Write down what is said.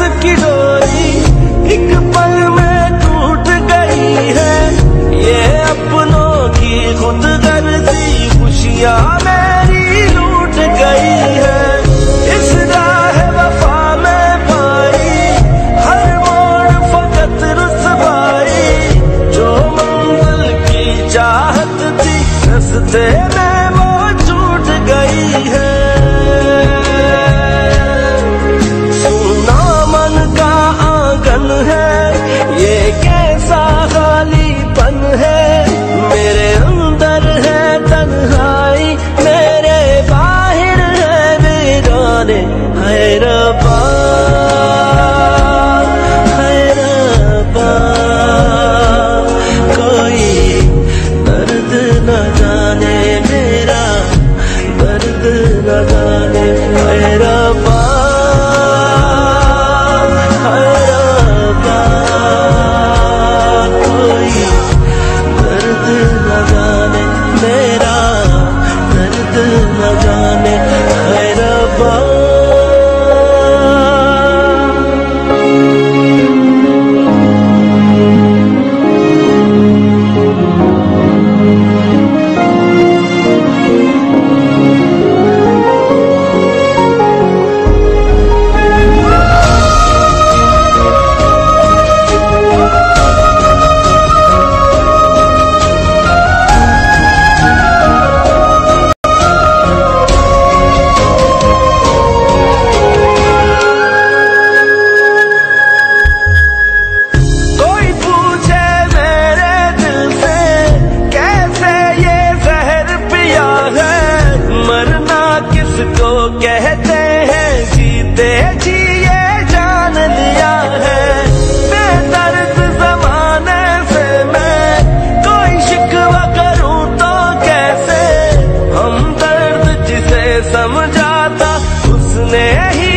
की डोरी एक पल में टूट गई है। ये अपनों की खुदगर्जी खुशियां मेरी लूट गई है। इस राह वफा में पाई हर मोड़ फकत रुसवाई। जो मंजिल की चाहत थी रस्ते में वो छूट गई है। ये कैसा खालीपन है, मेरे अंदर है तन्हाई, मेरे बाहर है वीराने। है रब्बा, है रब्बा, कोई दर्द न जाने मेरा दर्द न जाने। है रब्बा, किसको कहते हैं जीते जी ये जान लिया है। बेदर्द ज़माने से मैं कोई शिकवा करूं तो कैसे। हम दर्द जिसे समझा था उसने ही